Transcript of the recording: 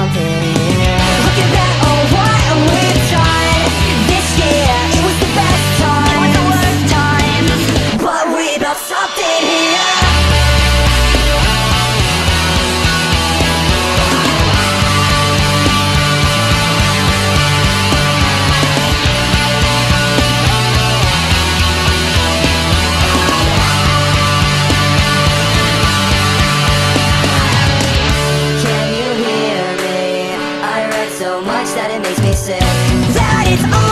something here. Looking back on what we've done this year, it was the best time, it was the worst time, but we built something here. So much that it makes me sick, that it's all